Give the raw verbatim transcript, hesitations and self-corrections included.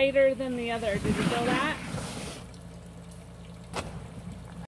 lighter than the other. Did you feel that?